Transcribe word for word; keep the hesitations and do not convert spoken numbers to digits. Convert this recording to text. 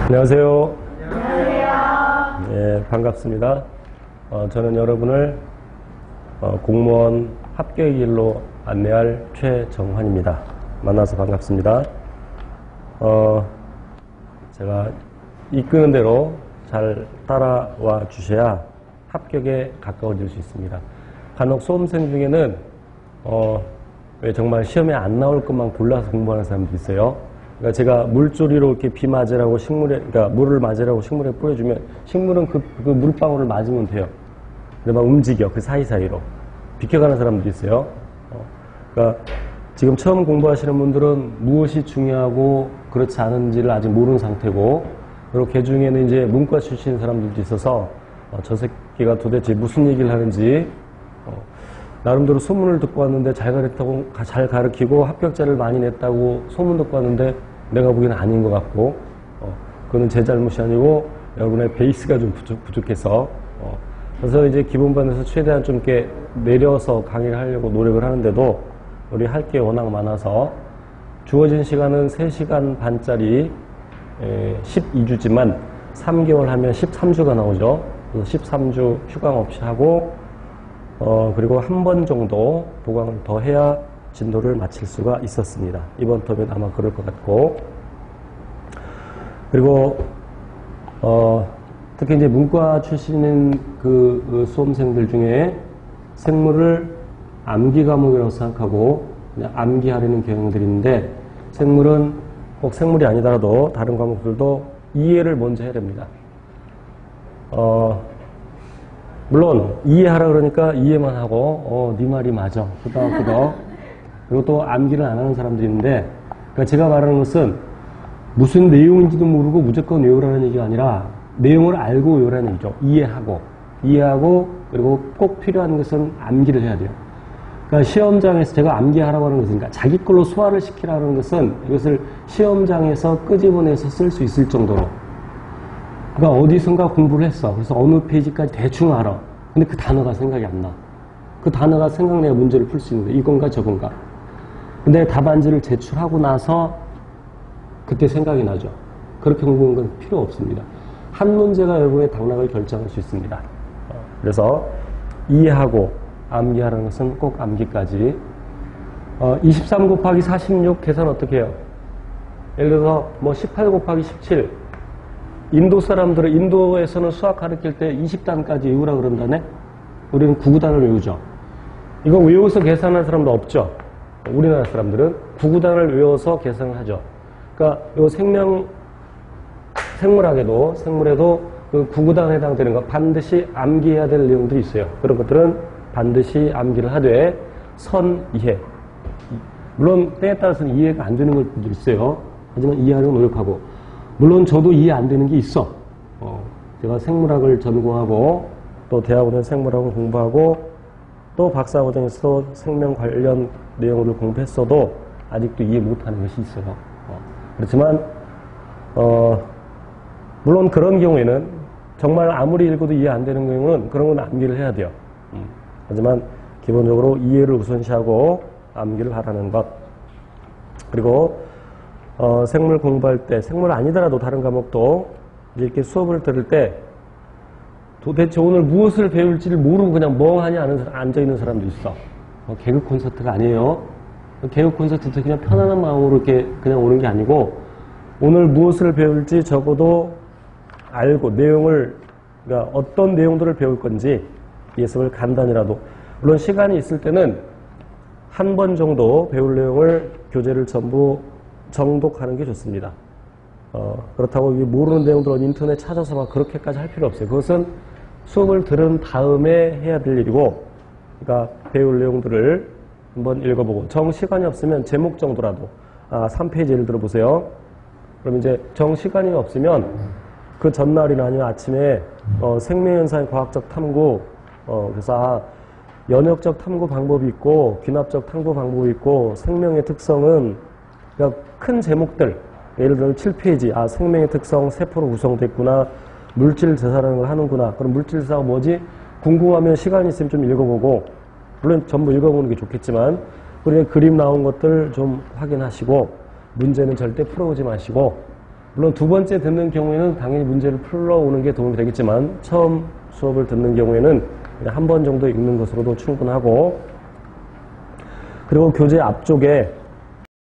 안녕하세요. 안녕하세요. 네, 반갑습니다. 어, 저는 여러분을 어, 공무원 합격의 길로 안내할 최정환입니다. 만나서 반갑습니다. 어, 제가 이끄는 대로 잘 따라와 주셔야 합격에 가까워질 수 있습니다. 간혹 수험생 중에는 어, 왜 정말 시험에 안 나올 것만 골라서 공부하는 사람도 있어요. 그러니까 제가 물조리로 이렇게 비 맞으라고 식물에, 그러니까 물을 맞으라고 식물에 뿌려주면 식물은 그, 그 물방울을 맞으면 돼요. 근데 막 움직여, 그 사이사이로. 비켜가는 사람도 있어요. 어, 그러니까 지금 처음 공부하시는 분들은 무엇이 중요하고 그렇지 않은지를 아직 모르는 상태고, 그리고 그 중에는 이제 문과 출신 사람들도 있어서 어, 저 새끼가 도대체 무슨 얘기를 하는지, 어, 나름대로 소문을 듣고 왔는데 잘 가르치고, 잘 가르치고 합격자를 많이 냈다고 소문 듣고 왔는데 내가 보기에는 아닌 것 같고, 어, 그거는 제 잘못이 아니고 여러분의 베이스가 좀 부족, 부족해서, 어, 그래서 이제 기본반에서 최대한 좀 이렇게 내려서 강의를 하려고 노력을 하는데도 우리 할 게 워낙 많아서 주어진 시간은 세 시간 반짜리 에, 십이 주지만 삼 개월 하면 십삼 주가 나오죠. 그래서 십삼 주 휴강 없이 하고, 어, 그리고 한 번 정도 보강을 더 해야 진도를 마칠 수가 있었습니다. 이번 텀에는 아마 그럴 것 같고. 그리고, 어, 특히 이제 문과 출신인 그, 그 수험생들 중에 생물을 암기 과목이라고 생각하고 그냥 암기하려는 경향들이 있는데, 생물은 꼭 생물이 아니더라도 다른 과목들도 이해를 먼저 해야 됩니다. 어, 물론 이해하라 그러니까 이해만 하고 어, 네 말이 맞아. 끄덕끄덕. 그리고 또 암기를 안 하는 사람들이 있는데, 그러니까 제가 말하는 것은 무슨 내용인지도 모르고 무조건 외우라는 얘기가 아니라 내용을 알고 외우라는 얘기죠. 이해하고 이해하고 그리고 꼭 필요한 것은 암기를 해야 돼요. 그러니까 시험장에서 제가 암기하라고 하는 것은, 그러니까 자기 걸로 소화를 시키라는 것은 이것을 시험장에서 끄집어내서 쓸 수 있을 정도로, 그러니까 어디선가 공부를 했어. 그래서 어느 페이지까지 대충 알아. 근데 그 단어가 생각이 안 나. 그 단어가 생각내야 문제를 풀 수 있는 거야. 이건가 저건가. 근데 답안지를 제출하고 나서 그때 생각이 나죠. 그렇게 공부하는 건 필요 없습니다. 한 문제가 여러분의 당락을 결정할 수 있습니다. 그래서 이해하고 암기하라는 것은 꼭 암기까지. 어, 이십삼 곱하기 사십육 계산 어떻게 해요? 예를 들어서 뭐 십팔 곱하기 십칠. 인도 사람들은, 인도에서는 수학 가르칠 때 이십 단까지 외우라 그런다네? 우리는 구구 단을 외우죠. 이거 외워서 계산하는 사람도 없죠. 우리나라 사람들은 구구 단을 외워서 계산을 하죠. 그러니까 요 생명, 생물학에도, 생물에도 그 구구 단에 해당되는 거 반드시 암기해야 될 내용들이 있어요. 그런 것들은 반드시 암기를 하되 선이해. 물론 때에 따라서는 이해가 안 되는 것들도 있어요. 하지만 이해하려고 노력하고. 물론 저도 이해 안 되는 게 있어. 어, 제가 생물학을 전공하고 또 대학원에서 생물학을 공부하고 또 박사과정에서 생명 관련 내용을 공부했어도 아직도 이해 못하는 것이 있어요. 어, 그렇지만 어, 물론 그런 경우에는 정말 아무리 읽어도 이해 안 되는 경우는 그런 건 암기를 해야 돼요. 음, 하지만 기본적으로 이해를 우선시하고 암기를 하라는 것. 그리고 어, 생물 공부할 때, 생물 아니더라도 다른 과목도 이렇게 수업을 들을 때 도대체 오늘 무엇을 배울지를 모르고 그냥 멍하니 앉아있는 사람도 있어. 어, 개그 콘서트가 아니에요. 개그 콘서트도 그냥 편안한 마음으로 이렇게 그냥 오는 게 아니고, 오늘 무엇을 배울지 적어도 알고 내용을, 그러니까 어떤 내용들을 배울 건지 예습을 간단히라도, 물론 시간이 있을 때는 한 번 정도 배울 내용을 교재를 전부 정독하는 게 좋습니다. 어, 그렇다고 모르는 내용들은 인터넷 찾아서 막 그렇게까지 할 필요 없어요. 그것은 수업을 들은 다음에 해야 될 일이고, 그러니까 배울 내용들을 한번 읽어보고, 정 시간이 없으면 제목 정도라도, 아, 삼 페이지 예를 들어 보세요. 그럼 이제 정 시간이 없으면 그 전날이나 아니면 아침에 어, 생명현상의 과학적 탐구, 어, 그래서 아, 연역적 탐구 방법이 있고 귀납적 탐구 방법이 있고 생명의 특성은, 그러니까 큰 제목들, 예를 들어 칠 페이지, 아, 생명의 특성 세포로 구성됐구나, 물질 재사라는 걸 하는구나. 그럼 물질 재사가 뭐지? 궁금하면 시간이 있으면 좀 읽어보고, 물론 전부 읽어보는 게 좋겠지만, 그리고 그림 나온 것들 좀 확인하시고, 문제는 절대 풀어오지 마시고, 물론 두 번째 듣는 경우에는 당연히 문제를 풀어오는 게 도움이 되겠지만 처음 수업을 듣는 경우에는 그냥 한 번 정도 읽는 것으로도 충분하고, 그리고 교재 앞쪽에